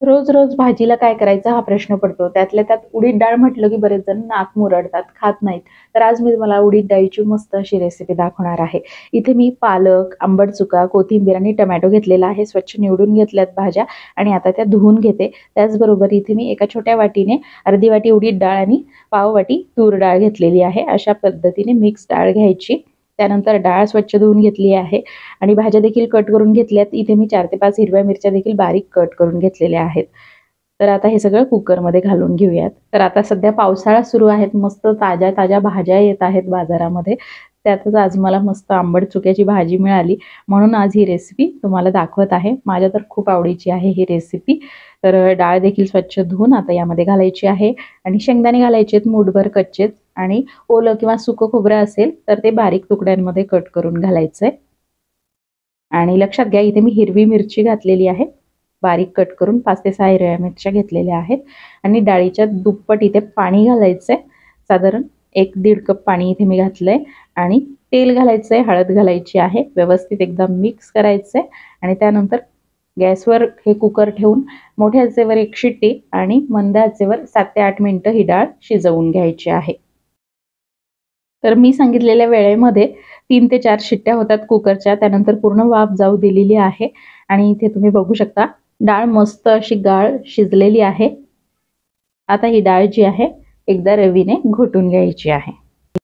रोज रोज भाजीला काय करायचं हा प्रश्न पडतो. त्यातल्या त्यात उडीद डाळ म्हटलं की बरेच जण नाक मुरडतात, खात नाहीत. तर आज मी तुम्हाला उडीद डाळीची मस्त अशी रेसिपी दाखवणार आहे. इथे मी पालक, आंबट चुका, कोथिंबीर आणि टोमॅटो घेतलेला आहे. स्वच्छ निवडून घेतल्यात भाज्या आणि आता त्या धुवून घेते. त्याचबरोबर इथे मी एका छोट्या वाटीने अर्धी वाटी उडीद डाळ आणि पाव वाटी तूर डाळ घेतलेली आहे. अशा पद्धतीने मिक्स डाळ घ्यायची. त्यानंतर डाळ स्वच्छ धुवून घेतली आहे आणि भाज्या देखील कट करून घेतल्यात. इथे मी 4 ते 5 हिरव्या मिरच्या देखील बारीक कट करून घेतलेल्या आहेत. तर आता हे सगळं कुकरमध्ये घालून घेऊयात. तर आता सध्या पावसाळा सुरू आहे. मस्त ताज्या ताज्या भाज्या येत आहेत बाजारामध्ये. त्यातच आज मला मस्त आंबट चुक्याची भाजी मिळाली, म्हणून आज ही रेसिपी तुम्हाला दाखवत आहे. माझ्या तर खूप आवडीची आहे ही रेसिपी. तर डाळ देखील स्वच्छ धुवून आता यामध्ये घालायची आहे आणि शेंगदाणे घालायचे आहेत मूठभर कच्चेच आणि ओलं किंवा सुकं खोबरं असेल तर ते बारीक तुकड्यांमध्ये कट करून घालायचंय. आणि लक्षात घ्या, इथे मी हिरवी मिरची घातलेली आहे. बारीक कट करून 5 ते 6 हिरव्या मिरच्या घेतलेल्या आहेत आणि डाळीच्या दुप्पट इथे पाणी घालायचंय. साधारण 1-1.5 कप पाणी इथे मी घातलंय आणि तेल घालायचंय, हळद घालायची आहे. व्यवस्थित एकदा मिक्स करायचंय आणि त्यानंतर गॅसवर हे कुकर ठेवून मोठ्या आचेवर 1 शिट्टी आणि मंद आचेवर 7 ते 8 मिनिटं ही डाळ शिजवून घ्यायची आहे. तर मी सांगितलेल्या वेळेमध्ये 3 ते 4 शिट्ट्या होतात कुकरच्या. त्यानंतर पूर्ण वाफ जाऊ दिलेली आहे आणि इथे तुम्ही बघू शकता डाळ मस्त अशी गाळ शिजलेली आहे. आता ही डाळ जी आहे एकदा रवीने घोटून घ्यायची आहे.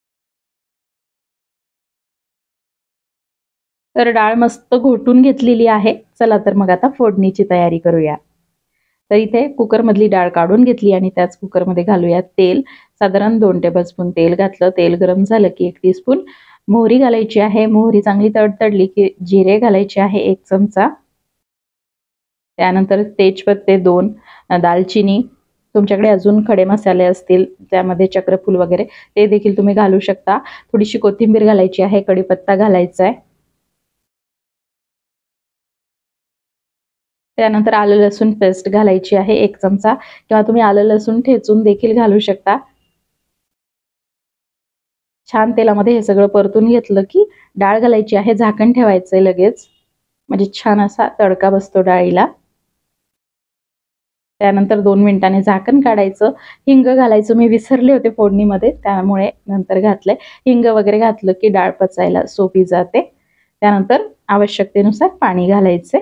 तर डाळ मस्त घोटून घेतलेली आहे. चला तर मग आता फोडणीची तयारी करूया. तर इथे कुकरमधली डाळ काढून घेतली आणि त्याच कुकरमध्ये घालूया तेल. साधारण 2 टेबलस्पून तेल घातलं. तेल गरम झालं की 1 टीस्पून मोहरी घालायची आहे. मोहरी चांगली तडतडली की जिरे घालायचे आहे 1 चमचा. त्यानंतर तेजपत्ते 2, दालचिनी, तुमच्याकडे अजून खडे मसाले असतील त्यामध्ये चक्रफूल वगैरे ते देखील तुम्ही घालू शकता. थोडीशी कोथिंबीर घालायची आहे, कढीपत्ता घालायचा आहे. त्यानंतर आलं लसूण पेस्ट घालायची आहे 1 चमचा किंवा तुम्ही आलं लसूण ठेचून देखील घालू शकता. छान तेलामध्ये हे सगळं परतून घेतलं की डाळ घालायची आहे. झाकण ठेवायचंय लगेच, म्हणजे छान असा तडका बसतो डाळीला. त्यानंतर 2 मिनिटांनी झाकण काढायचं. हिंग घालायचं मी विसरले होते फोडणीमध्ये, त्यामुळे नंतर घातलंय. हिंग वगैरे घातलं की डाळ पचायला सोपी जाते. त्यानंतर आवश्यकतेनुसार पाणी घालायचे.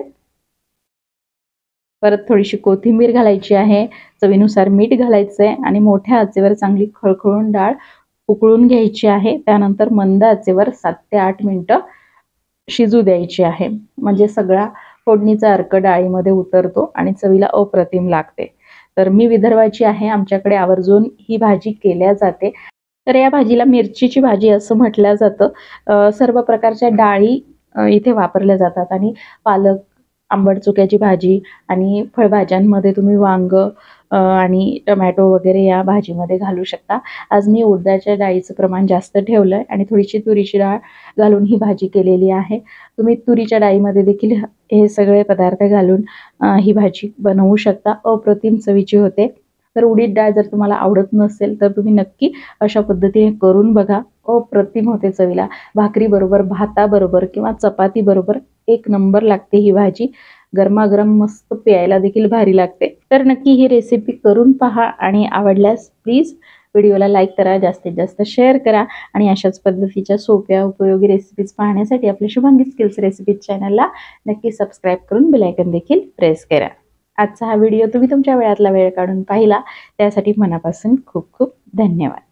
परत थोडीशी कोथिंबीर घालायची आहे. चवीनुसार मीठ घालायचंय आणि मोठ्या आचेवर चांगली खळखळून डाळ उकळून घ्यायची आहे. त्यानंतर मंद आचेवर 7 ते 8 मिनिटं शिजू द्यायची आहे. म्हणजे सगळा फोडणीचा अर्क डाळीमध्ये उतरतो आणि चवीला अप्रतिम लागते. तर मी विदर्भाची आहे, आमच्याकडे आवर्जून ही भाजी केल्या जाते. तर या भाजीला मिरचीची भाजी असं म्हटलं जातं. सर्व प्रकारच्या डाळी इथे वापरल्या जातात आणि पालक, आंबट चुक्याची भाजी आणि फळभाज्यांमध्ये तुम्ही वांग आणि टोमॅटो वगैरे या भाजीमध्ये घालू शकता. आज मी उडदाच्या डाळीचं प्रमाण जास्त ठेवलंय आणि थोडीशी तुरीची डाळ घालून ही भाजी केलेली आहे. तुम्ही तुरीच्या डाळीमध्ये देखील हे सगळे पदार्थ घालून ही भाजी बनवू शकता. अप्रतिम चवीची होते. तर उडीद डाळ जर तुम्हाला आवडत नसेल तर तुम्ही नक्की अशा पद्धतीने करून बघा. अप्रतिम होते चवीला. भाकरीबरोबर, भाताबरोबर किंवा चपातीबरोबर 1 नंबर लागते ही भाजी. गरमागरम मस्त प्यायला देखील भारी लागते. तर नक्की ही रेसिपी करून पहा आणि आवडल्यास प्लीज व्हिडिओला लाईक करा, जास्तीत जास्त शेअर करा आणि अशाच पद्धतीच्या सोप्या उपयोगी रेसिपीज पाहण्यासाठी आपल्या शुभांगी स्किल्स रेसिपीज चॅनलला नक्की सबस्क्राईब करून बेल आयकॉन देखील प्रेस करा. आजचा हा व्हिडिओ तुम्ही तुमच्या वेळातला वेळ काढून पाहिला त्यासाठी मनापासून खूप खूप धन्यवाद.